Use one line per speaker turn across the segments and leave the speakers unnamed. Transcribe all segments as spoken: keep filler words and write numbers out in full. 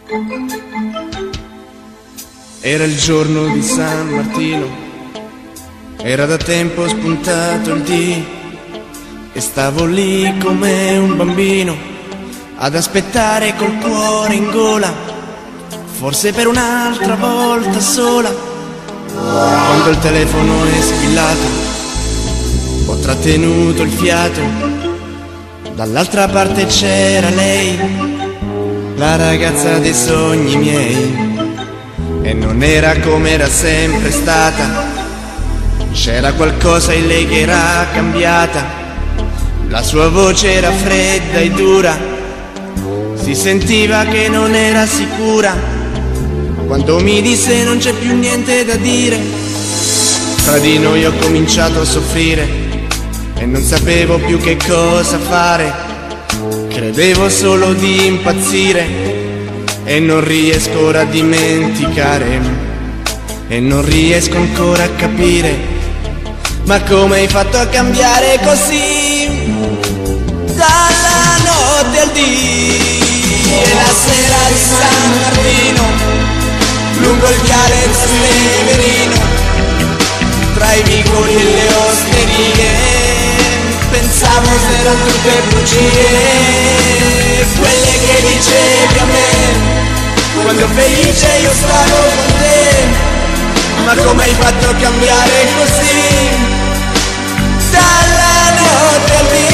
Era il giorno di San Martino, era da tempo spuntato il dì e stavo lì come un bambino ad aspettare col cuore in gola, forse per un'altra volta sola. Quando il telefono è squillato, ho trattenuto il fiato, dall'altra parte c'era lei, la ragazza dei sogni miei. E non era come era sempre stata, c'era qualcosa in lei che era cambiata. La sua voce era fredda e dura, si sentiva che non era sicura. Quando mi disse non c'è più niente da dire, tra di noi ho cominciato a soffrire e non sapevo più che cosa fare. Credevo solo di impazzire e non riesco ora a dimenticare, e non riesco ancora a capire, ma come hai fatto a cambiare così? Dalla notte al dì e la sera di San Martino, lungo il viale San Severino, tra i vicoli e le osterie, pensavo se erano tutte bugie, quelle che dicevi a me quando felice io stavo con te. Ma come hai fatto a cambiare così? Dalla notte al dì.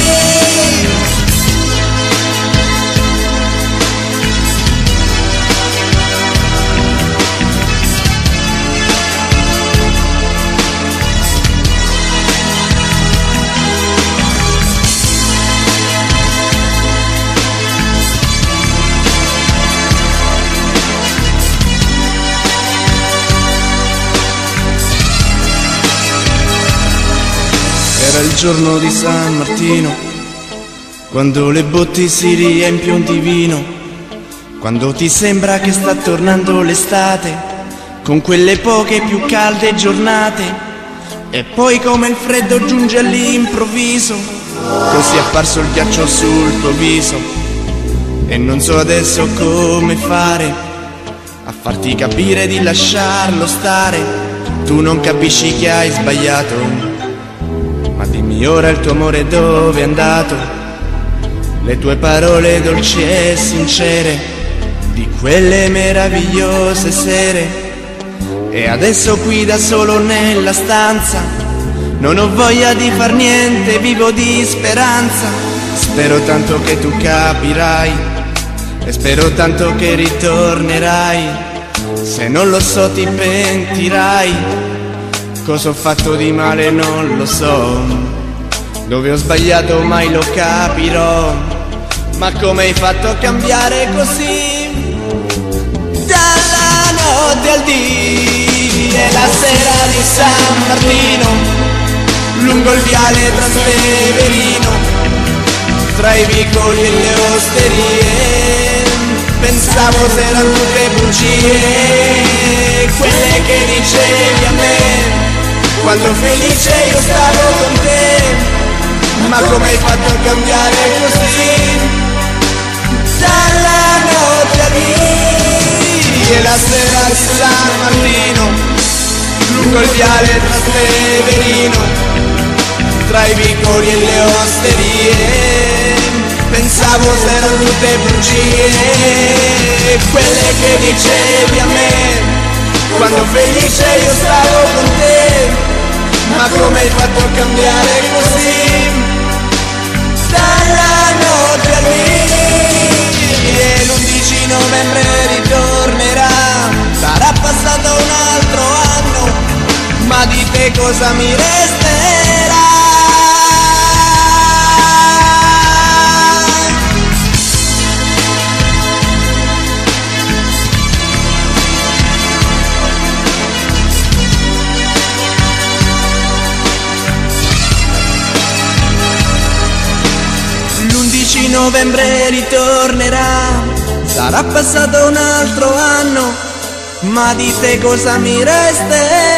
Era il giorno di San Martino, quando le botti si riempiono di vino, quando ti sembra che sta tornando l'estate, con quelle poche più calde giornate, e poi come il freddo giunge all'improvviso, così è apparso il ghiaccio sul tuo viso, e non so adesso come fare a farti capire di lasciarlo stare. Tu non capisci che hai sbagliato, ma dimmi ora il tuo amore dove è andato, le tue parole dolci e sincere di quelle meravigliose sere. E adesso qui da solo nella stanza non ho voglia di far niente, vivo di speranza. Spero tanto che tu capirai e spero tanto che ritornerai, se non lo so ti pentirai. Cosa ho fatto di male non lo so, dove ho sbagliato mai lo capirò, ma come hai fatto a cambiare così? Dalla notte al dì e la sera di San Martino, lungo il viale San Severino, tra i vicoli e le osterie, pensavo se erano tutte bugie, quelle che dicevi a me quando felice io stavo con te. Ma come hai fatto a cambiare così? Dalla notte al dì e la sera di San Martino, lungo il viale San Severino, tra i vicoli e le osterie, pensavo se erano tutte bugie, quelle che dicevi a me quando felice io stavo con te. Ma come hai fatto a cambiare così? Dalla notte al dì e l'undici novembre ritornerà, sarà passato un altro anno, ma di te cosa mi resterà? l'undici novembre ritornerà, sarà passato un altro anno, ma di te cosa mi resterà?